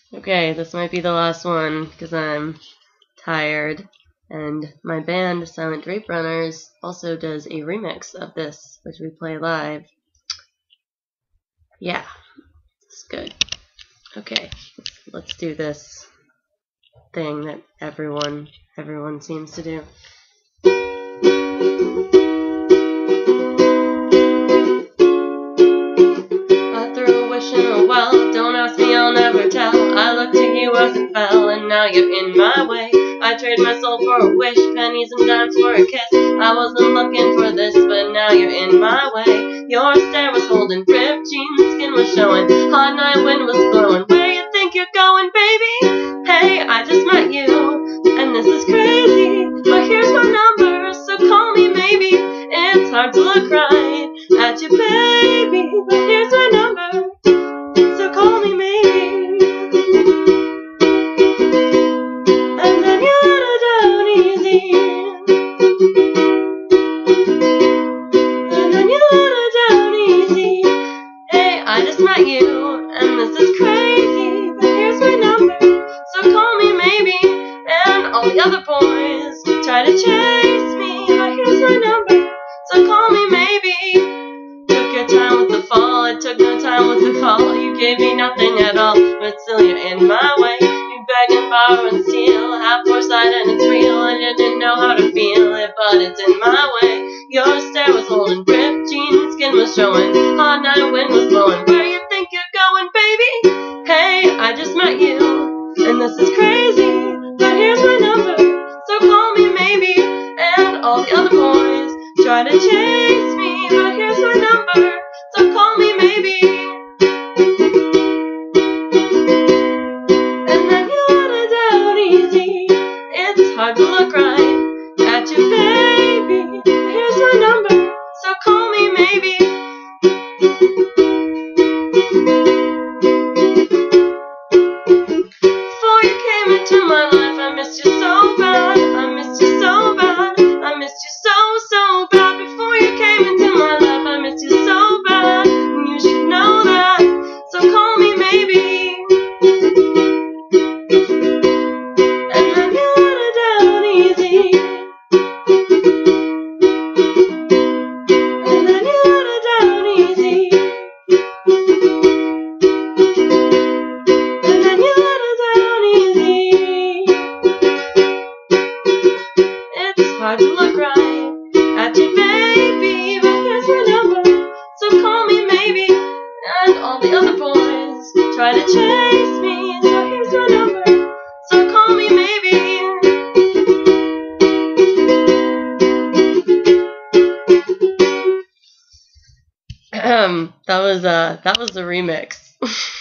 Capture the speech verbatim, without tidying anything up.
Okay, this might be the last one because I'm tired. And my band, Silent Drape Runners, also does a remix of this, which we play live. Yeah, it's good. Okay, let's do this thing that everyone, everyone seems to do. I threw a wish in a well, don't ask me, I'll never tell. I looked to you as it fell, and now you're in my way. I trade my soul for a wish, pennies and dimes for a kiss. I wasn't looking for this, but now you're in my way. Your stare was holding, ripped jeans, skin was showing, hot night wind was blowing. Where you think you're going, baby? Hey, I just met you, and this is crazy, but here's my number, so call me maybe. It's hard to look right at you, baby, but here's my number, so call me maybe. And then you let her down easy. And then you let her down easy. Hey, I just met you, and this is crazy, but here's my number, so call me maybe. And all the other boys try to chase me, but here's my number, so call me maybe. Took your time with the fall, it took no time with the call. You gave me nothing at all, but still you're in my way. You beg and borrow and steal, half foresight and it's real, and you didn't know how to feel it, but it's in my way. Your stare was holding, ripped jeans, skin was showing, hot night wind was blowing. Where you think you're going, baby? Hey, I just met you, and this is crazy, but here's my number, so call me maybe. And all the other boys try to chase me, but here's my number, so call me maybe. And then you let her down easy. It's hard to look right at you, baby. Here's my number, so call me maybe. Before you came into my life, I missed you so bad. I missed you so bad. I missed you so, so bad. Before you came into my life, I missed you so bad. And you should know that, so call me maybe. And then you let her down easy. And then you let her down easy. And then you let her down easy. It's hard to look right at you, baby, but here's my number, so call me maybe. And all the other boys try to chase me, so here's my number, so call me maybe. Um, that was uh, that was a remix.